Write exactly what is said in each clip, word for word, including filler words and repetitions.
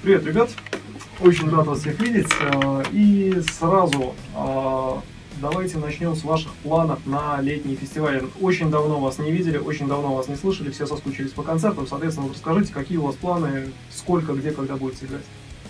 Привет, ребят! Очень рад вас всех видеть. И сразу давайте начнем с ваших планов на летний фестиваль. Очень давно вас не видели, очень давно вас не слышали, все соскучились по концертам. Соответственно, вот расскажите, какие у вас планы, сколько, где, когда будете играть?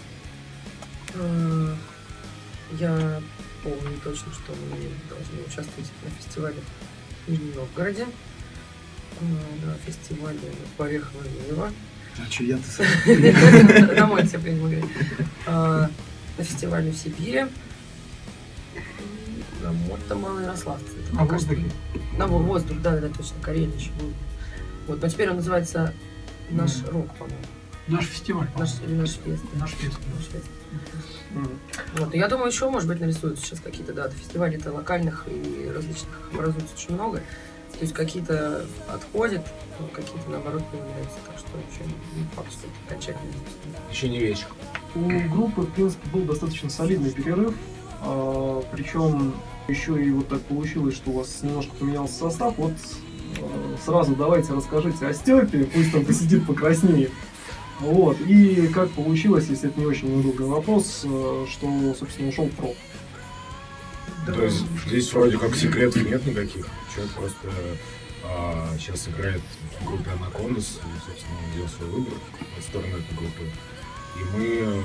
Я помню точно, что мы должны участвовать на фестивале в Нижнем Новгороде, на фестивале Поверхного Нива. А что я-то сам? Домой тебе принял. На фестивале в Сибири. На Мото Малоярославце. На воздухе? На воздух, да, да, точно, Карелия еще будет. Вот, но теперь он называется «Наш рок», по-моему. Наш фестиваль. Наш, или наш фест. Наш фест. Наш фест. Mm-hmm. Вот, и я думаю, еще, может быть, нарисуются сейчас какие-то даты. Фестивалей-то локальных и различных образуется очень много. То есть какие-то отходят, какие-то, наоборот, появляются. Так что еще не факт, что это окончательно. Еще не вечер. У группы, в принципе, был достаточно солидный перерыв. А, причем еще и вот так получилось, что у вас немножко поменялся состав. Вот а, сразу давайте расскажите о Степе, пусть он посидит покраснее. Вот. И как получилось, если это не очень недолгий вопрос, что, собственно, ушел Проф. Да. То есть здесь вроде как секретов нет никаких. Человек просто а, сейчас играет в группе Анакондас, и, собственно, он сделал свой выбор в сторону этой группы. И мы...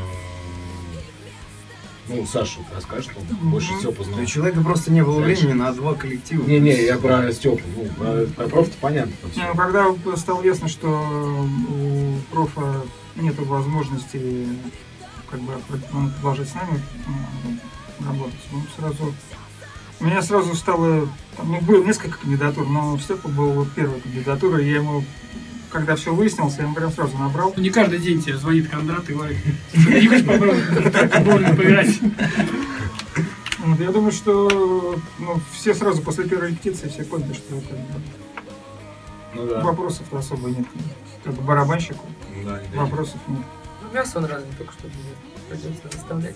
Ну, Саша расскажет, он mm-hmm. больше всего познал. У человека просто не было времени на два коллектива. Не-не, я про Степу. Ну, про, про профа-то понятно. Не, ну, когда стало ясно, что у профа нет возможности как бы продолжать с нами работать, ну, сразу... У меня сразу стало... Там, ну, было несколько кандидатур, но Степа был вот первая кандидатура, и я ему... Когда все выяснилось, я ему прям сразу набрал. Не каждый день тебе звонит Кондрат и говорит, не хочешь попробовать больно поиграть? Вот, я думаю, что ну, все сразу после первой репетиции все поняли, что это ну, да. Вопросов особо нет. Как бы барабанщику да, вопросов нет. Ну, мясо он разве только что будет. Придется заставлять.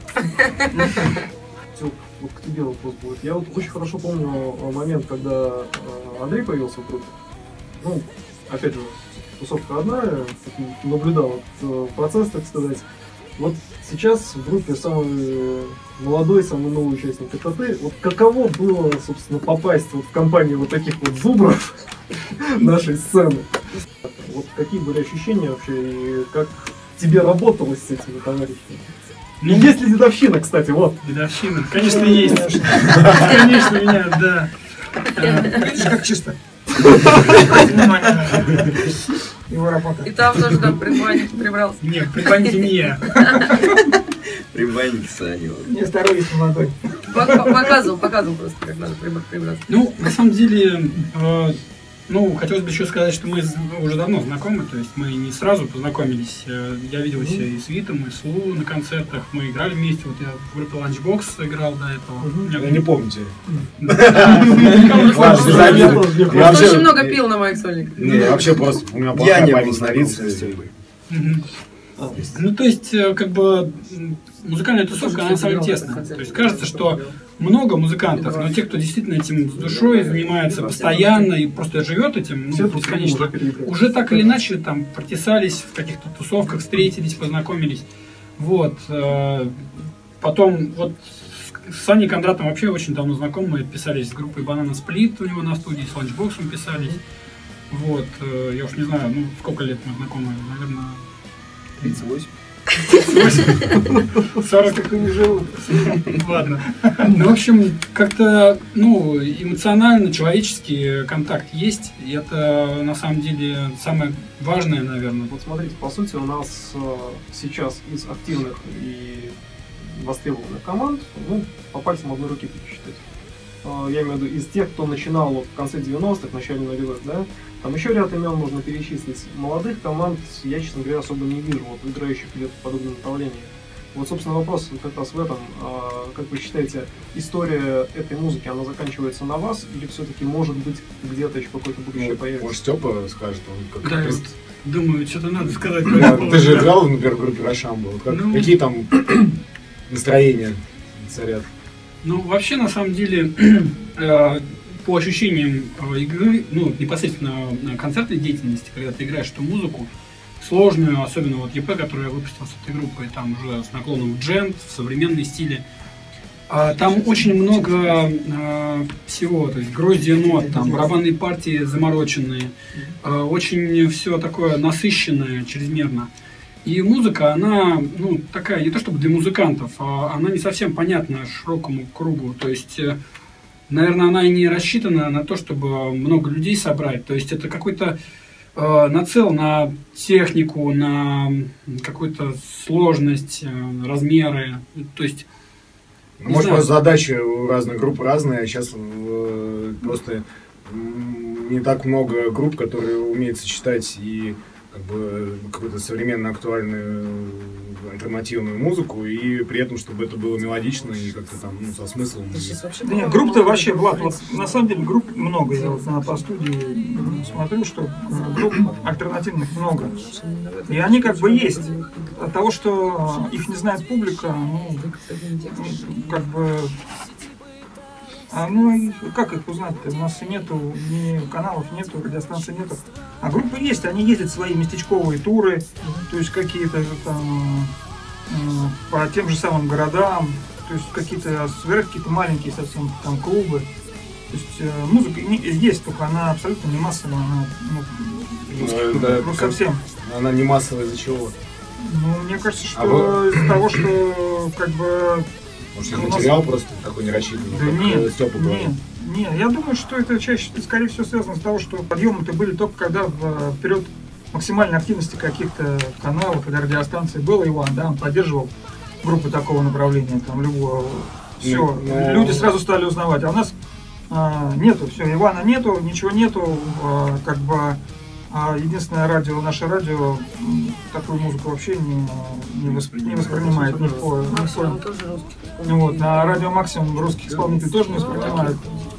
Вот к тебе вопрос будет. Я вот очень хорошо помню момент, когда Андрей появился в группе. Ну, опять же, тусовка одна, наблюдал этот процесс, так сказать. Вот сейчас в группе самый молодой, самый новый участник это ты. Вот каково было, собственно, попасть вот в компанию вот таких вот зубров нашей сцены? Вот какие были ощущения вообще и как тебе работалось с этими товарищами? Ну, есть ли дедовщина, кстати, вот. Дедовщина, конечно, есть. Конечно, меня, да. Видишь, как чисто. Его работа. И там тоже там предбанник прибрался. Нет, предбанники не я. Предбанник Саня. Не здоровье молодой. Показывал, показывал просто, как надо прибраться. Ну, на самом деле, ну, хотелось бы еще сказать, что мы уже давно знакомы, то есть мы не сразу познакомились. Я виделся и с Витом, и с Лу на концертах, мы играли вместе, вот я в группе Lunchbox играл до этого. Я не помните. Очень много пил на моих сольниках. Не, вообще просто, у меня плохая память на лица. Ну, то есть, как бы, музыкальная тусовка, она самая тесная. То есть, кажется, что много музыкантов, но те, кто действительно этим с душой занимается постоянно и просто живет этим, ну, бесконечно, уже так или иначе там протесались в каких-то тусовках, встретились, познакомились. Вот. Потом, вот, с Саней Кондратом вообще очень давно знакомы, мы писались с группой Banana Split у него на студии, с Lunchbox'ом писались. Вот. Я уж не знаю, ну, сколько лет мы знакомы, наверное... тридцать восемь. сорок как и не живут. Ладно. Ну, в общем, как-то, ну, эмоционально, человеческий контакт есть. И это, на самом деле, самое важное, наверное. Вот смотрите, по сути, у нас сейчас из активных и востребованных команд, ну, по пальцам одной руки пересчитать. Я имею в виду из тех, кто начинал вот в конце девяностых, в начале нулевых, да, там еще ряд имен можно перечислить. Молодых команд я, честно говоря, особо не вижу, вот, играющих где-то в подобном направлении. Вот, собственно, вопрос как раз в этом. А, как вы считаете, история этой музыки, она заканчивается на вас, или все-таки, может быть, где-то еще какое-то будущее ну, появится? Может, Степа скажет, он как... Да, я вот думаю, что-то надо сказать. Да, ты же играл, например, в группе Рошамбо. Вот как, ну... Какие там настроения царят? Ну, вообще, на самом деле, по ощущениям игры, ну, непосредственно концертной деятельности, когда ты играешь эту музыку, сложную, особенно вот и пи, который я выпустил с этой группой, там уже с наклоном в джент, в современной стиле. А, там очень много а, всего, то есть гроздья нот, там барабанные партии замороченные, а, очень все такое насыщенное чрезмерно. И музыка, она, ну, такая, не то чтобы для музыкантов, а она не совсем понятна широкому кругу. То есть, наверное, она и не рассчитана на то, чтобы много людей собрать. То есть, это какой-то э, нацел на технику, на какую-то сложность, э, размеры. То есть, может, просто задачи у разных групп разные, а сейчас э, просто не так много групп, которые умеют сочетать и как бы какую-то современную, актуальную, альтернативную музыку, и при этом, чтобы это было мелодично и как-то там, ну, со смыслом. Да нет, групп-то вообще, Влад, вот, на самом деле групп много. Я вот на, по студии смотрю, что групп альтернативных много. И они как бы есть. От того, что их не знает публика, ну, как бы... А, ну, и как их узнать-то? У нас и нету, ни каналов нету, радиостанций нету. А группы есть, они ездят в свои местечковые туры, то есть какие-то там э, по тем же самым городам, то есть какие-то, собирают какие-то маленькие совсем там клубы. То есть э, музыка не, есть, только она абсолютно не массовая, она ну, ну, да, ну совсем. Она не массовая из-за чего? Ну, мне кажется, что а вы... из-за того, что как бы... Может, материал нас... просто такой не рассчитанный, да как нет, Степа говорит? Нет, нет, я думаю, что это чаще, скорее всего, связано с того, что подъемы-то были только когда вперед максимальной активности каких-то каналов или радиостанций был Иван, да, он поддерживал группы такого направления, там, любого, все, но... люди сразу стали узнавать, а у нас а, нету, все, Ивана нету, ничего нету, а, как бы, а единственное радио, наше радио такую музыку вообще не, не, воспри, не воспринимает ни в коем. Вот, на радио Максимум русских исполнителей тоже не воспринимают.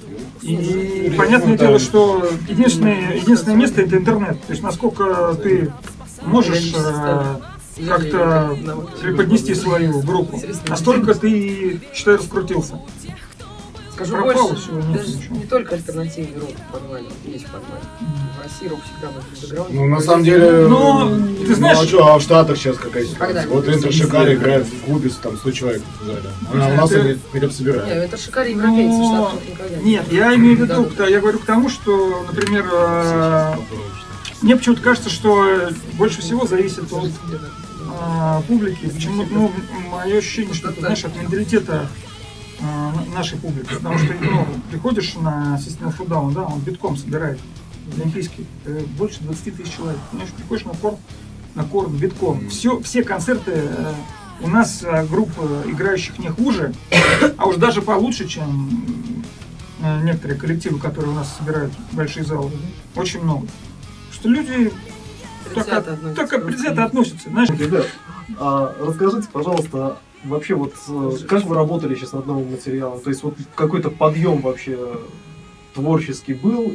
И понятное дело, что единственное, единственное место это интернет. То есть насколько ты можешь э, как-то преподнести свою группу, настолько ты, считай, раскрутился. Скажу Пропало больше, всего, даже нет, не только альтернативный рок в формате, есть формат. В России рок всегда может быть андеграунд. Ну, на самом деле, но, ты знаешь, ну, а, что, а в Штатах сейчас какая ситуация? Когда? Вот Интер Шикари играет в клубе, там сто человек в зале. А у нас это... они хотя бы собирают. Нет, это Шикари европейцы, в Штатах никогда не. Нет, я имею в виду, да, я говорю к тому, что, например, э, мне почему-то кажется, что больше всего зависит от э, публики. Почему-то, ну, мое ощущение, что это, знаешь, от менталитета нашей публики, потому что ну, приходишь на System of a Down, да, он битком собирает олимпийский, больше двадцати тысяч человек, понимаешь, приходишь на корт, на корт битком, все, все концерты, у нас группы играющих не хуже, а уж даже получше, чем некоторые коллективы, которые у нас собирают большие залы, очень много, что люди только, только предвзято относятся, знаешь. Ребят, а расскажите, пожалуйста, вообще вот как вы работали сейчас над новым материалом? То есть вот какой-то подъем вообще творческий был?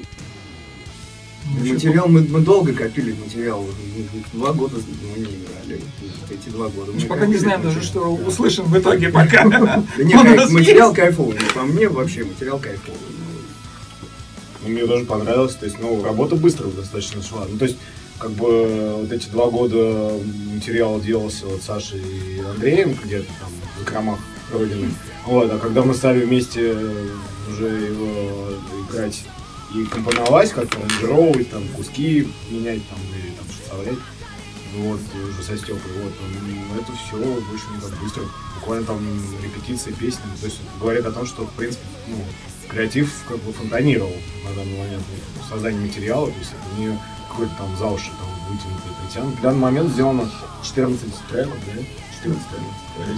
Материал мы, мы долго копили материал, два года мы не играли, эти два года. Мы пока не знаем даже, что услышим в итоге пока. Да нет, материал кайфовый, по мне вообще материал кайфовый. Мне даже понравилось, то есть, ну, работа быстро достаточно шла. Ну, то есть, как бы вот эти два года материал делался вот Сашей и Андреем где-то там в закромах Родины. Вот, а когда мы стали вместе уже его играть и компоновать, как-то аранжировать, там, куски менять там, или там вставлять, вот, уже со Степой, вот, это все очень так быстро, буквально там репетиции, песни, то есть говорит о том, что, в принципе, ну, креатив как бы фонтанировал на данный момент в создании материала, то есть это не какой-то там за уши там вытянутый, притянут. В данный момент сделано четырнадцать треков, да? четырнадцать треков. Или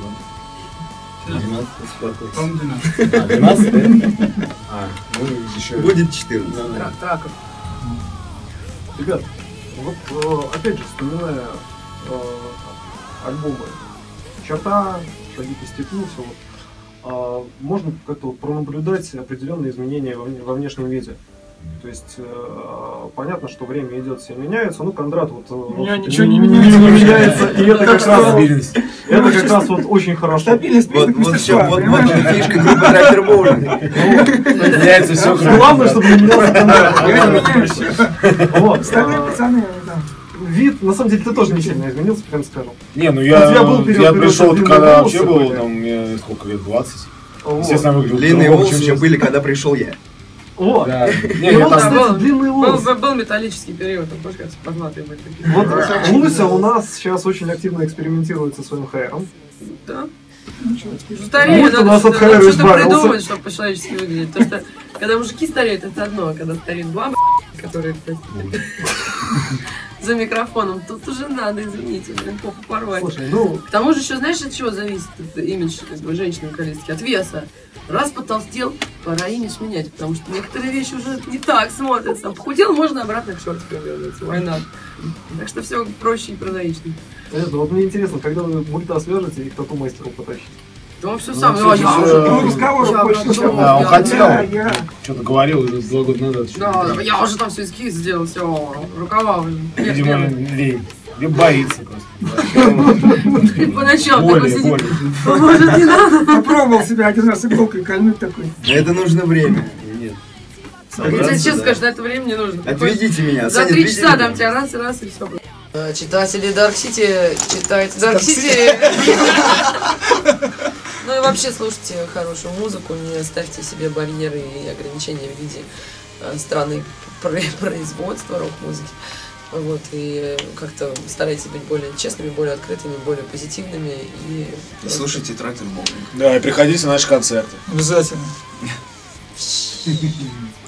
сколько треков? двенадцать. двенадцать, да? А, ну еще... Будет четырнадцать. Траков. Ребят, вот опять же, вспоминая альбомы «Черта», «Шаги по стеклу», все вот, можно как-то вот пронаблюдать определенные изменения во внешнем виде. То есть э, понятно, что время идет, все меняются. Ну, Кондрат вот... У меня ничего не меняется. Не меняется. И это как раз... Это как раз вот очень хорошо. Стабильность признак мастерства. Вот же фишка группы Трактор Боулинг. Меняется все. Главное, чтобы не менялся Кондрат. Вот. Стальные пацаны, да. вид, на самом деле, ты тоже не сильно изменился, прям скажем. Не, ну У я, тебя был период, я когда пришел, длинные когда волосы вообще было, были. там, мне сколько лет, двадцать. Вот. Естественно, выглядел Длинные по-другому, волосы чем еще сейчас. были, когда пришел я. Вот. Да. Не, И я вот, там- кстати, был- длинные Был, волосы. был металлический период, там тоже, кажется, познатые были такие. Вот Хорошо. Луся у нас сейчас очень активно экспериментирует со своим хайром. Да. Стареют, Может, у надо нас что-то от хайра что-то избавился. придумать, чтобы по-человечески выглядеть. Потому что, когда мужики стареют, это одно, а когда стареют бабы, которые простите, за микрофоном, тут уже надо, извините, блин, попу порвать. Слушай, ну, К тому же еще, знаешь, от чего зависит этот имидж как бы, женщины корейской? От веса. Раз потолстел, пора имидж менять, потому что некоторые вещи уже не так смотрятся. Похудел, можно обратно к шортикам вернуться, война. Так что все проще и прозаичнее. это, вот мне интересно, когда вы мульта свяжете и к тату-мастеру потащите. Да он все Ну, сам, всё а же я всё- уже... Ну, разговоров Я больше готов, не Да, он я- хотел. Я, я. Что-то говорил уже два года назад. что-то Да, делал. я уже там все эскиз сделал, все, рукава уже. Видимо, лень. Либо боится просто. И поначалу такой Более, сидит. более. «Ну, может, не надо? Попробовал себя один раз иголкой кольнуть такой. На это нужно время. Нет. Я тебе Собраться, честно да. скажу, на это время не нужно. Отведите меня. За Саня, три отведи часа меня. там тебя раз и раз и все. Читатели Dark City, читайте Dark City. Ну и вообще слушайте хорошую музыку, не ставьте себе барьеры и ограничения в виде э, страны про- производства рок-музыки. Вот, и как-то старайтесь быть более честными, более открытыми, более позитивными и... И слушайте трактор Молнии. Да, и приходите на наши концерты. Обязательно.